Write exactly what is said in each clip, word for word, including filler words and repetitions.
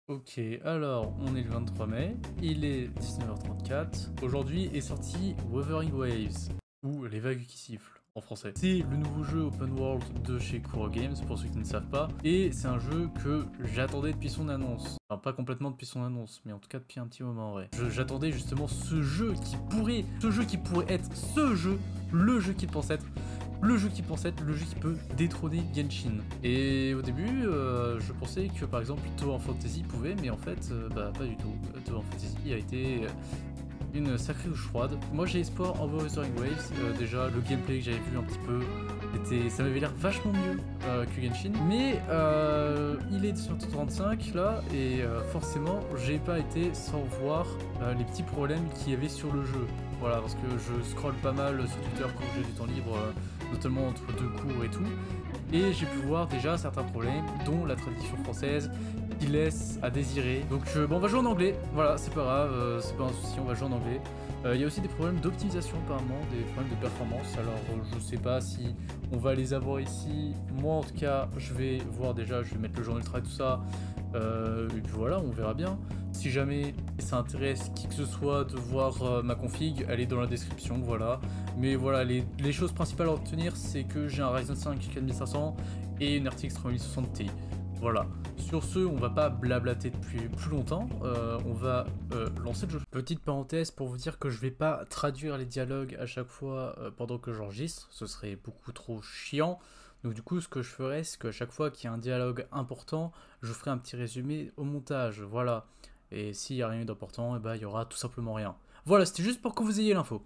Ok, alors on est le vingt-trois mai, il est dix-neuf heures trente-quatre. Aujourd'hui est sorti Wuthering Waves, ou Les Vagues qui sifflent en français. C'est le nouveau jeu open world de chez Kuro Games, pour ceux qui ne savent pas, et c'est un jeu que j'attendais depuis son annonce. Enfin, pas complètement depuis son annonce, mais en tout cas depuis un petit moment en vrai. J'attendais justement ce jeu qui pourrait, ce jeu qui pourrait être ce jeu, le jeu qu'il pense être. Le jeu qui pense être le jeu qui peut détrôner Genshin. Et au début, euh, je pensais que par exemple Tower Fantasy pouvait, mais en fait, euh, bah pas du tout. Tower Fantasy a été une sacrée douche froide. Moi j'ai espoir en Wuthering Waves. Euh, déjà, le gameplay que j'avais vu un petit peu, était, ça m'avait l'air vachement mieux euh, que Genshin. Mais euh, il est sur trente-cinq là, et euh, forcément, j'ai pas été sans voir euh, les petits problèmes qu'il y avait sur le jeu. Voilà, parce que je scrolle pas mal sur Twitter quand j'ai du temps libre, euh, notamment entre deux cours et tout. Et j'ai pu voir déjà certains problèmes, dont la traduction française, qui laisse à désirer. Donc euh, bon, on va jouer en anglais, voilà, c'est pas grave, euh, c'est pas un souci, on va jouer en anglais. Il euh, y a aussi des problèmes d'optimisation apparemment, des problèmes de performance, alors euh, je sais pas si on va les avoir ici. Moi en tout cas, je vais voir déjà, je vais mettre le journal de travail, tout ça. Euh, et puis voilà, on verra bien. Si jamais ça intéresse qui que ce soit de voir euh, ma config, elle est dans la description, voilà. Mais voilà, les, les choses principales à retenir, c'est que j'ai un Ryzen cinq quatre mille cinq cents et une R T X trois mille soixante Ti. Voilà. Sur ce, on va pas blablater depuis plus longtemps, euh, on va euh, lancer le jeu. Petite parenthèse pour vous dire que je vais pas traduire les dialogues à chaque fois euh, pendant que j'enregistre, ce serait beaucoup trop chiant. Donc du coup, ce que je ferai, c'est qu'à chaque fois qu'il y a un dialogue important, je ferai un petit résumé au montage, voilà. Et s'il n'y a rien d'important, eh ben, il y aura tout simplement rien. Voilà, c'était juste pour que vous ayez l'info.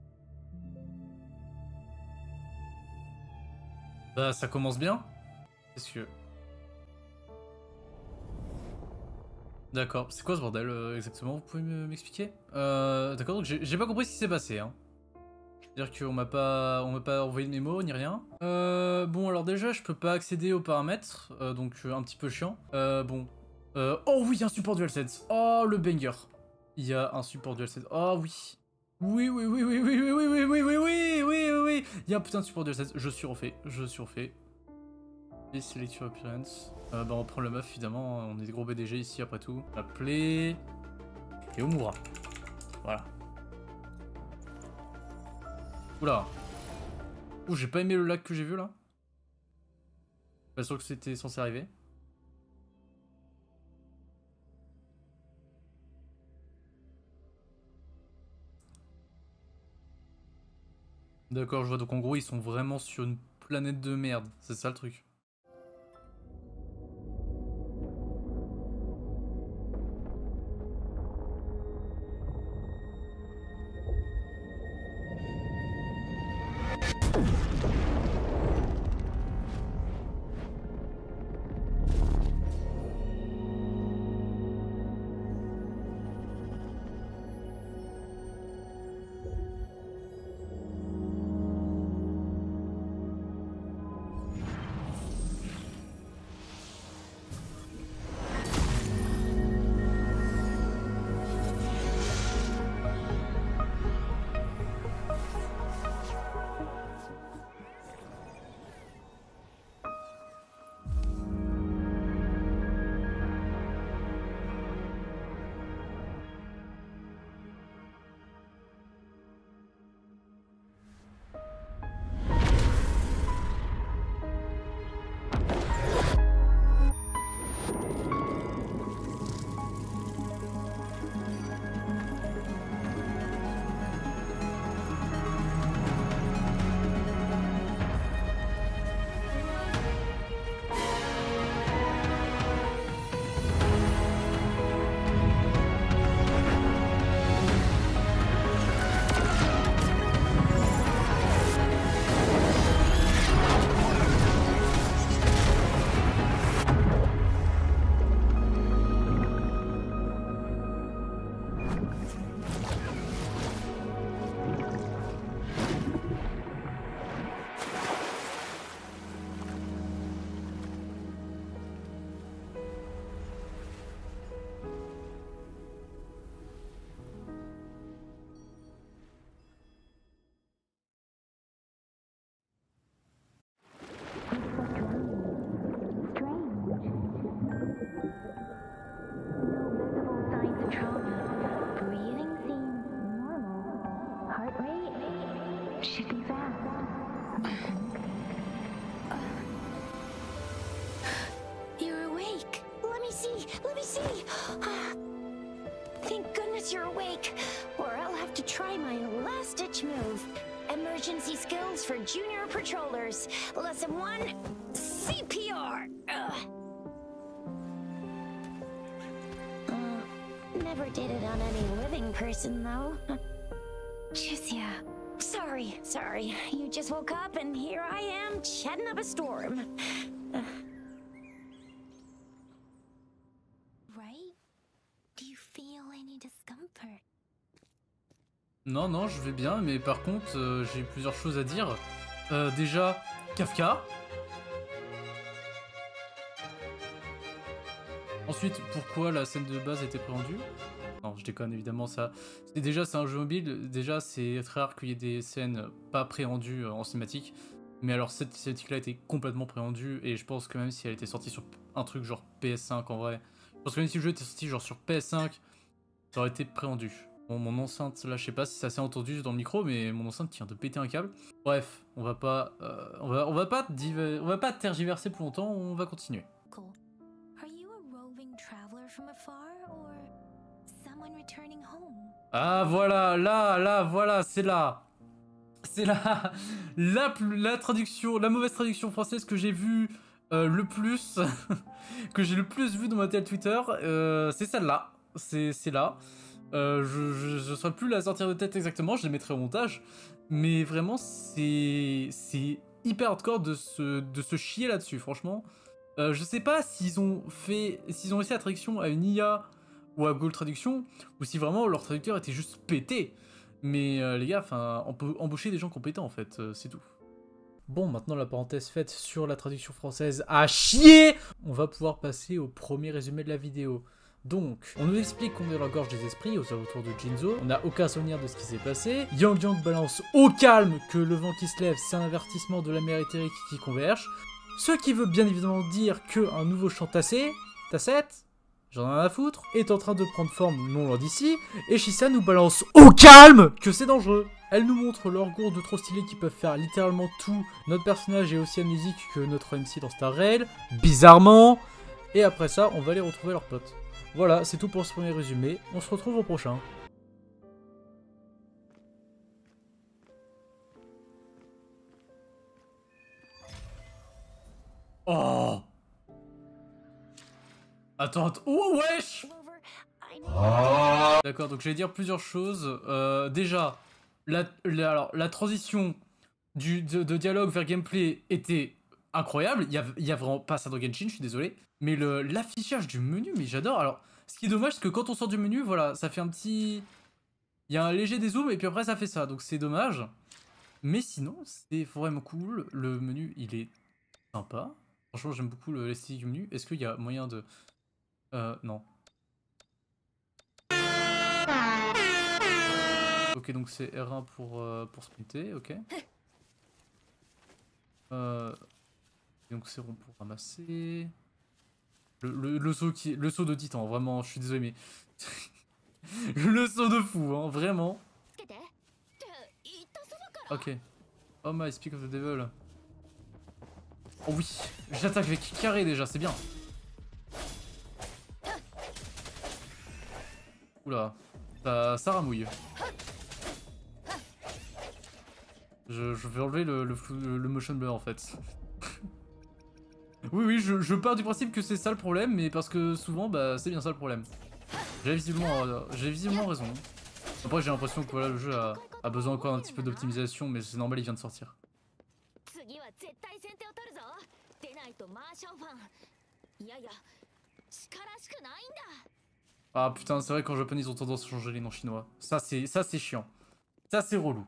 Bah, ça commence bien. Qu'est-ce que... D'accord, c'est quoi ce bordel euh, exactement? Vous pouvez m'expliquer? euh, D'accord, donc j'ai pas compris ce qui s'est passé, hein. C'est-à-dire qu'on m'a pas, on m'a pas envoyé de mémo ni rien. Euh, bon, alors déjà, je peux pas accéder aux paramètres, euh, donc euh, un petit peu chiant. Euh, bon. Euh, oh oui, il y a un support DualSense. Oh, le banger. Il y a un support DualSense. Oh oui. Oui, oui, oui, oui, oui, oui, oui, oui, oui, oui, oui, oui, oui, oui. Il y a un putain de support DualSense. Je suis refait, je suis refait. Et Selecture Appearance. Euh, bah, on prend le meuf, évidemment. On est des gros B D G ici, après tout. Appeler. Et Omura. Voilà. Oula. Ouh, j'ai pas aimé le lag que j'ai vu là. Pas sûr que c'était censé arriver. D'accord, je vois. Donc en gros, ils sont vraiment sur une planète de merde. C'est ça le truc. let me see. Thank goodness you're awake, or I'll have to try my last-ditch move. Emergency skills for junior patrollers. Lesson one, C P R. Ugh. Uh, never did it on any living person, though. Jusia. Sorry, sorry. You just woke up and here I am, chatting up a storm. Uh. Right? Do you feel any discomfort? Non, non, je vais bien, mais par contre, euh, j'ai plusieurs choses à dire. Euh, déjà, Kafka. Ensuite, pourquoi la scène de base était prévendue? Non, je déconne, évidemment, ça... Et déjà, c'est un jeu mobile, déjà, c'est très rare qu'il y ait des scènes pas prévendues en cinématique. Mais alors, cette cinématique-là était complètement prévendue, et je pense que même si elle était sortie sur un truc genre P S cinq, en vrai... Je pense que même si le jeu était sorti genre sur P S cinq, ça aurait été prévendu. Bon, mon enceinte, là, je sais pas si ça s'est entendu dans le micro, mais mon enceinte tient de péter un câble. Bref, on va pas... Euh, on, va, on, va pas diver... on va pas tergiverser plus longtemps, on va continuer. Cool. Are you a roving traveler from afar, or... someone returning home? Ah voilà, là, là, voilà, c'est là. C'est là la, la traduction, la mauvaise traduction française que j'ai vue euh, le plus, que j'ai le plus vu dans ma tête Twitter, euh, c'est celle-là. C'est là. Euh, je ne saurais plus la sortir de tête exactement, je les mettrai au montage. Mais vraiment, c'est c'est hyper hardcore de se, de se chier là-dessus, franchement. Euh, je sais pas s'ils ont fait, s'ils ont réussi la traduction à une I A ou à Google Traduction, ou si vraiment leur traducteur était juste pété. Mais euh, les gars, enfin, on peut embaucher des gens compétents en fait, euh, c'est tout. Bon, maintenant la parenthèse faite sur la traduction française à chier, on va pouvoir passer au premier résumé de la vidéo. Donc, on nous explique qu'on est dans la gorge des esprits, aux alentours de Jinzo, on n'a aucun souvenir de ce qui s'est passé, Yang Yang balance au calme que le vent qui se lève, c'est un avertissement de la mer éthérique qui converge, ce qui veut bien évidemment dire qu'un nouveau chant tassé, tassette, j'en ai rien à foutre, est en train de prendre forme non loin d'ici, et Shisa nous balance au calme que c'est dangereux. Elle nous montre leurs gourdes trop stylées qui peuvent faire littéralement tout. Notre personnage est aussi amnésique que notre M C dans Star Rail, bizarrement. Et après ça, on va aller retrouver leurs potes. Voilà, c'est tout pour ce premier résumé. On se retrouve au prochain. Oh! Attends, attends. Oh, wesh! Oh. D'accord, donc je vais dire plusieurs choses. Euh, déjà, la, la, alors, la transition du, de, de dialogue vers gameplay était incroyable. Il n'y a, y a vraiment pas ça dans Genshin, je suis désolé. Mais l'affichage du menu, mais j'adore. Alors, ce qui est dommage, c'est que quand on sort du menu, voilà, ça fait un petit... Il y a un léger dézoom et puis après ça fait ça, donc c'est dommage. Mais sinon, c'est vraiment cool. Le menu, il est sympa. Franchement, j'aime beaucoup l'esthétique du menu. Est-ce qu'il y a moyen de... Euh, non. Ok, donc c'est R un pour, euh, pour sprinter, ok. Euh, donc c'est rond pour ramasser. Le, le, le, saut qui, le saut de titan, vraiment, je suis désolé, mais... le saut de fou, hein, vraiment. Ok. Oh my, speak of the devil. Oh oui, j'attaque avec carré déjà, c'est bien. Oula, ça, ça ramouille. Je, je vais enlever le, le, le, le motion blur en fait. Oui, oui, je, je pars du principe que c'est ça le problème, mais parce que souvent, bah, c'est bien ça le problème. J'ai visiblement, euh, j'ai visiblement raison. Après, j'ai l'impression que voilà, le jeu a, a besoin encore un petit peu d'optimisation, mais c'est normal, il vient de sortir. Ah putain, c'est vrai qu'en japonais, ils ont tendance à changer les noms chinois. Ça, c'est ça, c'est chiant. Ça, c'est relou.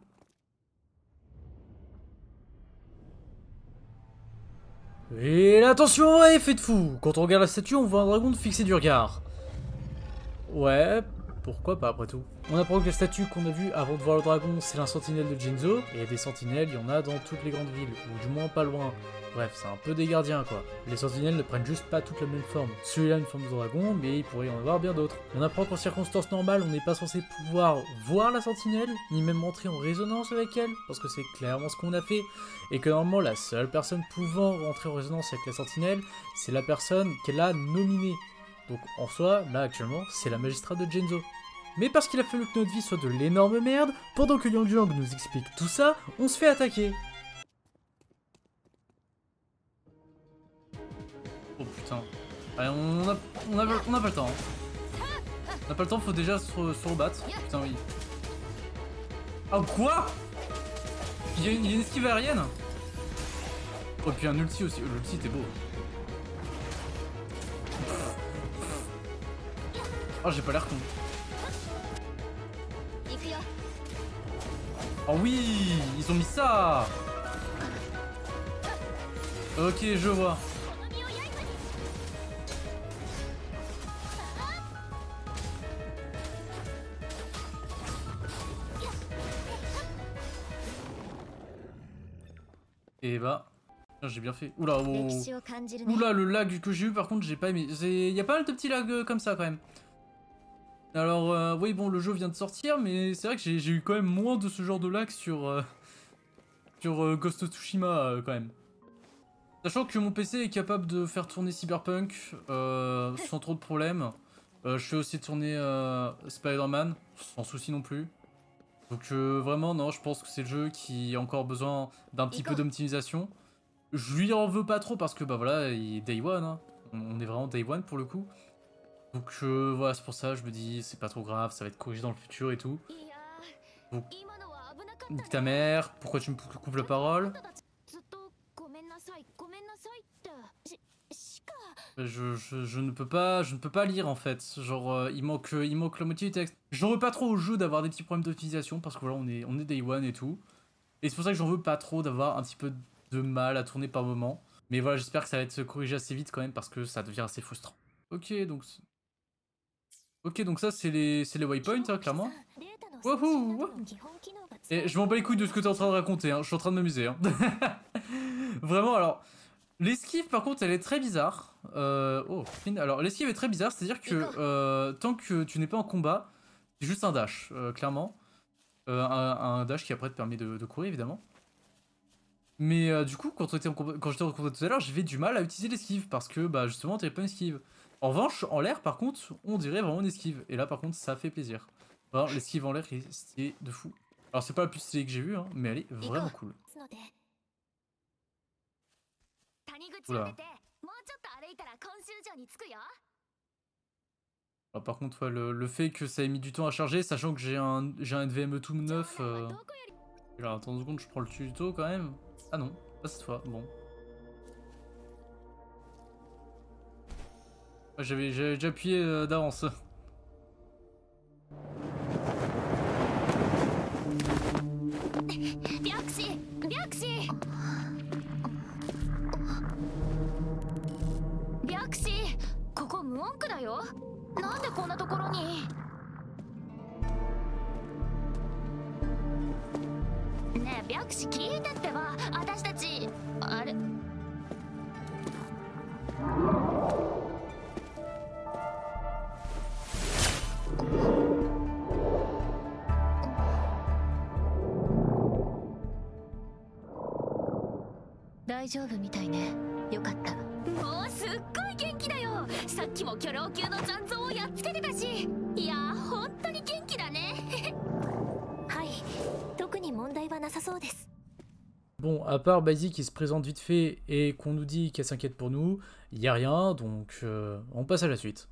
Et attention, effet de fou. Quand on regarde la statue, on voit un dragon fixer du regard. Ouais, pourquoi pas après tout. On apprend que la statue qu'on a vue avant de voir le dragon, c'est un sentinelle de Jinzo. Et des sentinelles, il y en a dans toutes les grandes villes, ou du moins pas loin. Bref, c'est un peu des gardiens quoi. Les sentinelles ne prennent juste pas toute la même forme. Celui-là a une forme de dragon, mais il pourrait y en avoir bien d'autres. On apprend qu'en circonstances normales, on n'est pas censé pouvoir voir la sentinelle, ni même entrer en résonance avec elle, parce que c'est clairement ce qu'on a fait. Et que normalement, la seule personne pouvant rentrer en résonance avec la sentinelle, c'est la personne qu'elle a nominée. Donc en soi, là actuellement, c'est la magistrate de Genzo. Mais parce qu'il a fallu que notre vie soit de l'énorme merde, pendant que Yang Yang nous explique tout ça, on se fait attaquer. Oh putain. Allez, on a, on a, on a pas le temps. Hein. On a pas le temps, faut déjà se, se rebattre. Putain, oui. Oh quoi? Il y, a une, il y a une esquive aérienne. Oh, et puis un ulti aussi. L'ulti était beau. Oh, j'ai pas l'air con. Oh oui, ils ont mis ça. Ok, je vois. Et bah, j'ai bien fait. Oula, oh. Oula, le lag que j'ai eu, par contre, j'ai pas aimé. Il y a pas mal de petits lags comme ça quand même. Alors, euh, oui, bon, le jeu vient de sortir, mais c'est vrai que j'ai eu quand même moins de ce genre de lag sur, euh, sur euh, Ghost of Tsushima, euh, quand même. Sachant que mon P C est capable de faire tourner Cyberpunk euh, sans trop de problèmes. Euh, je fais aussi tourner euh, Spider-Man, sans souci non plus. Donc euh, vraiment, non, je pense que c'est le jeu qui a encore besoin d'un petit peu d'optimisation. Je lui en veux pas trop parce que, bah voilà, il est Day One, hein. On est vraiment Day One pour le coup. Donc euh, voilà, c'est pour ça, je me dis, c'est pas trop grave, ça va être corrigé dans le futur et tout. Donc, ta mère, pourquoi tu me coupes la parole? Je, je, je ne peux pas, je ne peux pas lire en fait. Genre, euh, il manque, euh, il manque la moitié du texte. J'en veux pas trop au jeu d'avoir des petits problèmes d'optimisation parce que voilà, on est, on est Day One et tout. Et c'est pour ça que j'en veux pas trop d'avoir un petit peu de mal à tourner par moment. Mais voilà, j'espère que ça va être corrigé assez vite quand même parce que ça devient assez frustrant. Ok, donc... Ok, donc ça, c'est les, c'est les waypoints, hein, clairement. Wouhou! Et je m'en bats les couilles de ce que t'es en train de raconter, hein. Je suis en train de m'amuser. Hein. Vraiment, alors... L'esquive, par contre, elle est très bizarre. Euh... Oh, fine. Alors, l'esquive est très bizarre, c'est-à-dire que euh, tant que tu n'es pas en combat, c'est juste un dash, euh, clairement. Euh, un, un dash qui après te permet de, de courir, évidemment. Mais euh, du coup, quand j'étais en combat, quand j'étais en combat tout à l'heure, j'avais du mal à utiliser l'esquive parce que, bah, justement, t'avais pas une esquive. En revanche, en l'air, par contre, on dirait vraiment une esquive. Et là, par contre, ça fait plaisir. Enfin, l'esquive en l'air est stylée de fou. Alors, c'est pas la plus stylée que j'ai vue, hein, mais elle est vraiment cool. Oula. Alors, par contre, ouais, le, le fait que ça ait mis du temps à charger, sachant que j'ai un, j'ai un N V M E tout neuf. Euh... Alors, attends une seconde, je prends le tuto quand même. Ah non, pas cette fois, bon. J'avais déjà appuyé euh, d'avance. Byakushi! Byakushi! Byakushi! ここ無音区だよ。なんでこんなところに。ねえ、Byakushi聞いてってば。私たちあれ。大丈夫みたいね。よかった。もうすっごい元気だよ。さっきも巨老級の残像をやっつけてたし。いやー、本当に元気だね。はい、特に問題はなさそうです。 Bon, à part Basie qui se présente vite fait et qu'on nous dit qu'elle s'inquiète pour nous, il y a rien, donc euh, on passe à la suite.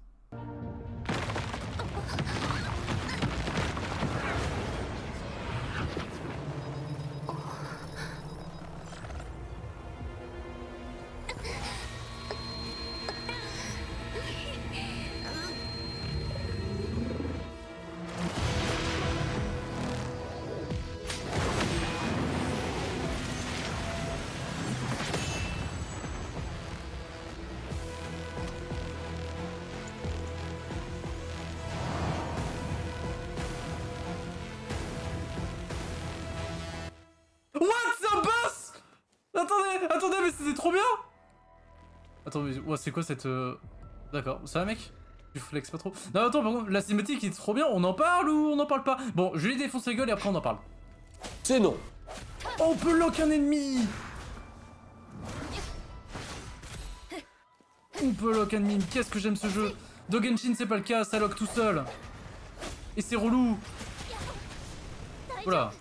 Attendez, attendez, mais c'était trop bien. Attends, mais ouais, c'est quoi cette... Euh... D'accord, ça va mec? Tu flex pas trop? Non, attends, par contre, la cinématique est trop bien, on en parle ou on en parle pas? Bon, je lui défonce la gueule et après on en parle. C'est non. Oh, on peut lock un ennemi. On peut lock un ennemi, qu'est-ce que j'aime ce jeu. Dans Genshin, c'est pas le cas, ça lock tout seul. Et c'est relou. Voilà.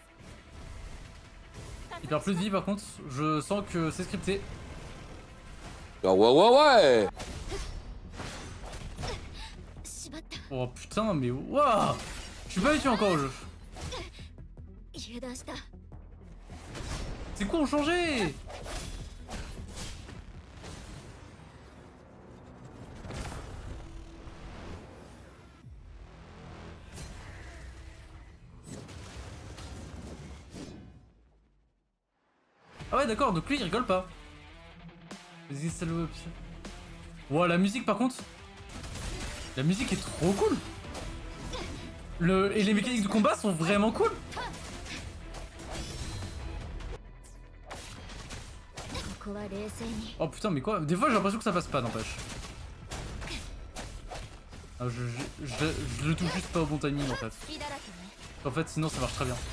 Il perd plus de vie par contre, je sens que c'est scripté. Ah ouais ouais ouais. Oh putain mais waouh. Je suis pas habitué encore au jeu. C'est quoi on changé? Ah ouais d'accord, donc lui il rigole pas. Vas-y ça le... Wow, la musique par contre. La musique est trop cool. Le... Et les mécaniques de combat sont vraiment cool. Oh putain mais quoi? Des fois j'ai l'impression que ça passe pas, n'empêche. Ah, je, je, je, je le touche juste pas au bon timing en fait. En fait sinon ça marche très bien.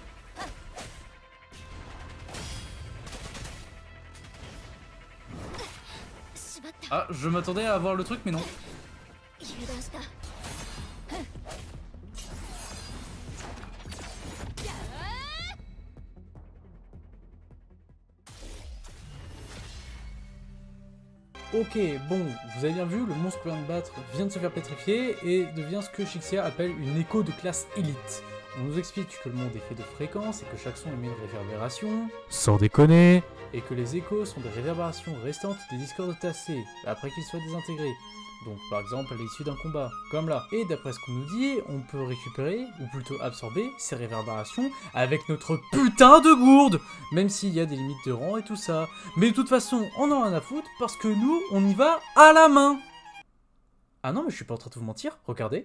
Ah, je m'attendais à avoir le truc, mais non. Ok, bon, vous avez bien vu, le monstre qu'on vient de battre vient de se faire pétrifier et devient ce que Shixia appelle une écho de classe élite. On nous explique que le monde est fait de fréquences et que chaque son émet une réverbération. Sans déconner. Et que les échos sont des réverbérations restantes des discords tassés, après qu'ils soient désintégrés. Donc par exemple à l'issue d'un combat, comme là. Et d'après ce qu'on nous dit, on peut récupérer, ou plutôt absorber, ces réverbérations avec notre putain de gourde. Même s'il y a des limites de rang et tout ça. Mais de toute façon, on en a rien à foutre parce que nous, on y va à la main. Ah non mais je suis pas en train de vous mentir, regardez.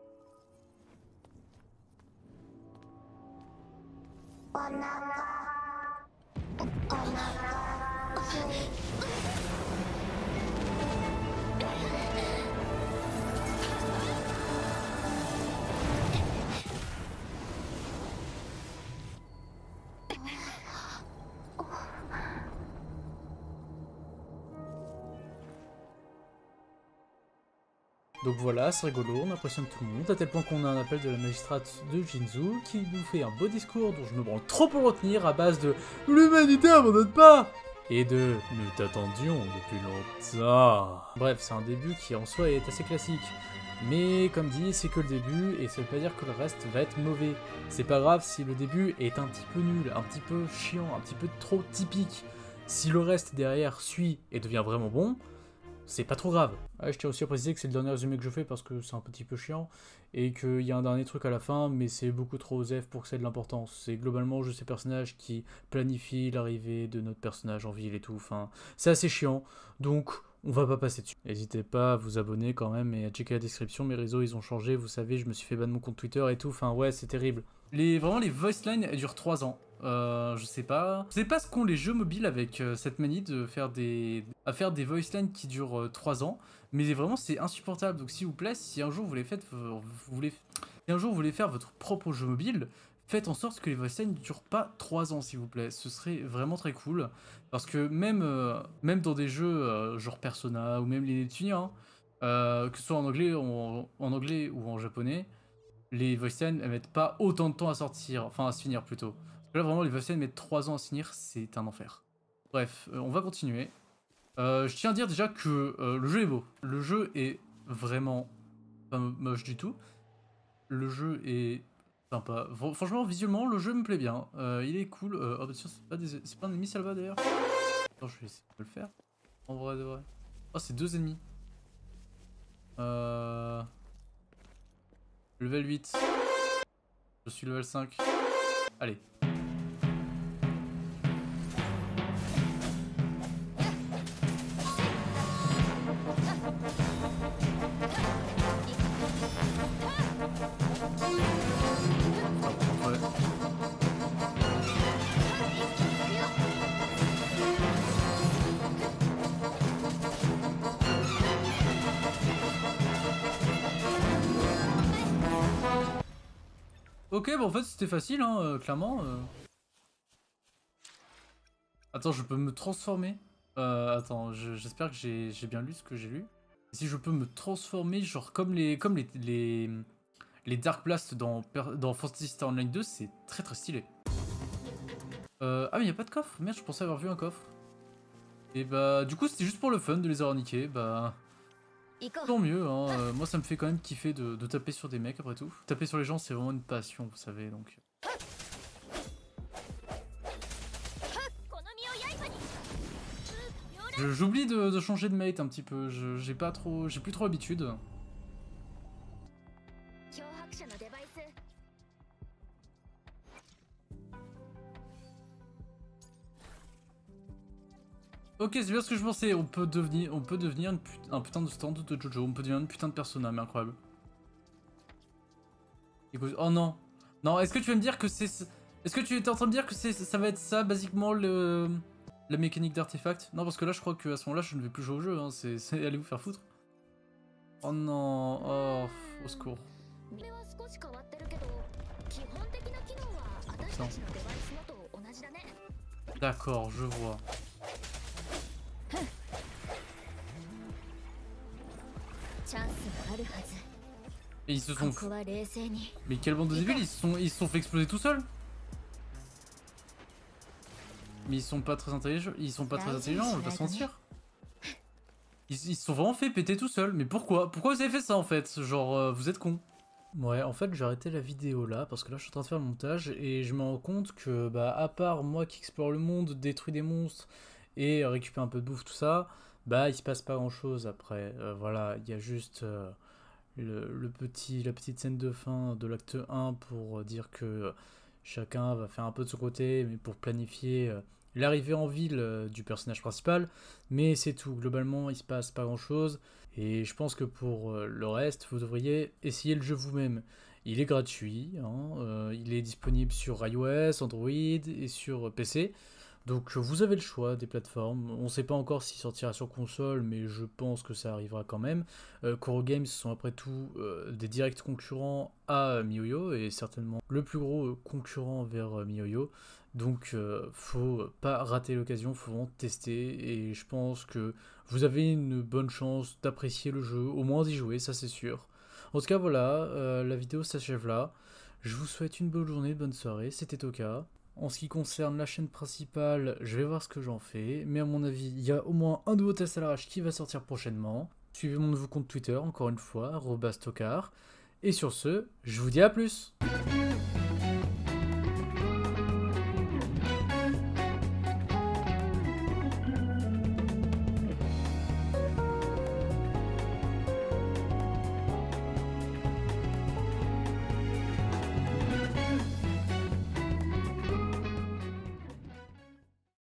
Donc voilà, c'est rigolo, on impressionne tout le monde, à tel point qu'on a un appel de la magistrate de Jinzu qui nous fait un beau discours dont je me branle trop pour le retenir à base de « L'humanité abandonne pas !» et de « Nous t'attendions depuis longtemps !» Bref, c'est un début qui en soi est assez classique. Mais comme dit, c'est que le début et ça veut pas dire que le reste va être mauvais. C'est pas grave si le début est un petit peu nul, un petit peu chiant, un petit peu trop typique. Si le reste derrière suit et devient vraiment bon, c'est pas trop grave. Ah, je tiens aussi à préciser que c'est le dernier résumé que je fais parce que c'est un petit peu chiant et qu'il y a un dernier truc à la fin, mais c'est beaucoup trop osef pour que ça ait de l'importance. C'est globalement juste ces personnages qui planifient l'arrivée de notre personnage en ville et tout. Enfin, c'est assez chiant, donc on va pas passer dessus. N'hésitez pas à vous abonner quand même et à checker la description. Mes réseaux ils ont changé, vous savez, je me suis fait ban de mon compte Twitter et tout. Enfin ouais, c'est terrible. Les, vraiment les voice lines elles durent trois ans. Euh, je sais pas. Je sais pas ce qu'ont les jeux mobiles avec euh, cette manie de faire des à faire des voice lines qui durent euh, trois ans, mais vraiment c'est insupportable. Donc s'il vous plaît, si un jour vous voulez, faites, vous voulez, si un jour vous voulez faire votre propre jeu mobile, faites en sorte que les voice lines ne durent pas trois ans s'il vous plaît. Ce serait vraiment très cool parce que même euh, même dans des jeux euh, genre Persona ou même les Nettunia, hein, euh, que ce soit en anglais, en, en anglais ou en japonais, les voice lines elles mettent pas autant de temps à sortir, enfin à se finir plutôt. Là vraiment les voice lines mettent trois ans à se finir, c'est un enfer. Bref, euh, on va continuer. Euh, je tiens à dire déjà que euh, le jeu est beau. Le jeu est vraiment pas moche du tout. Le jeu est sympa. Franchement, visuellement, le jeu me plaît bien. Euh, il est cool. Euh, oh bah tiens, c'est pas, des... pas un ennemi Salva d'ailleurs. Attends, je vais essayer de le faire. En vrai de vrai. Oh, c'est deux ennemis. Euh... Level huit. Je suis level cinq. Allez. Ok, bon en fait c'était facile, hein, euh, clairement. Euh... Attends, je peux me transformer. Euh, attends, j'espère que j'ai bien lu ce que j'ai lu. Si je peux me transformer, genre comme les comme les les, les Dark Blast dans, dans Fantasy Star Online deux, c'est très très stylé. Euh, ah mais y a pas de coffre, merde, je pensais avoir vu un coffre. Et bah du coup c'était juste pour le fun de les avoir niqués, bah... Tant mieux, hein. Euh, moi ça me fait quand même kiffer de, de taper sur des mecs après tout. Taper sur les gens c'est vraiment une passion, vous savez, donc... J'oublie de, de changer de mate un petit peu, j'ai pas trop... j'ai plus trop l'habitude. Ok, c'est bien ce que je pensais, on peut devenir, on peut devenir une put un putain de stand de Jojo, on peut devenir une putain de persona, mais incroyable. Écoute, oh non, non, est-ce que tu vas me dire que c'est... Est-ce que tu étais en train de dire que c'est, ça va être ça, basiquement, le... la mécanique d'artefact? Non, parce que là, je crois qu'à ce moment-là, je ne vais plus jouer au jeu, hein, c'est... Allez vous faire foutre. Oh non, oh, au secours. D'accord, je vois. Et ils se sont... Mais quelle bande de débiles, ils se sont, ils se sont fait exploser tout seuls. Mais ils sont pas très intelligents, ils sont pas très intelligents, on va pas se mentir. Ils, ils se sont vraiment fait péter tout seuls, mais pourquoi? Pourquoi vous avez fait ça en fait? Genre, euh, vous êtes cons. Ouais, en fait, j'ai arrêté la vidéo là, parce que là, je suis en train de faire le montage, et je me rends compte que, bah, à part moi qui explore le monde, détruis des monstres, et récupère un peu de bouffe, tout ça, bah, il se passe pas grand chose après. Euh, voilà, il y a juste... Euh, Le, le petit, la petite scène de fin de l'acte un pour dire que chacun va faire un peu de son côté, mais pour planifier l'arrivée en ville du personnage principal. Mais c'est tout, globalement il se passe pas grand chose. Et je pense que pour le reste, vous devriez essayer le jeu vous-même. Il est gratuit, hein, euh, il est disponible sur iOS, Android et sur P C. Donc vous avez le choix des plateformes, on ne sait pas encore s'il sortira sur console, mais je pense que ça arrivera quand même. Euh, CoroGames sont après tout euh, des directs concurrents à MiYoYo, et certainement le plus gros concurrent vers euh, MiYoYo. Donc euh, faut pas rater l'occasion, faut vraiment tester, et je pense que vous avez une bonne chance d'apprécier le jeu, au moins d'y jouer, ça c'est sûr. En tout cas voilà, euh, la vidéo s'achève là. Je vous souhaite une bonne journée, bonne soirée, c'était Toka. En ce qui concerne la chaîne principale, je vais voir ce que j'en fais, mais à mon avis, il y a au moins un nouveau test à l'arrache qui va sortir prochainement. Suivez mon nouveau compte Twitter, encore une fois, arobase tokar. Et sur ce, je vous dis à plus.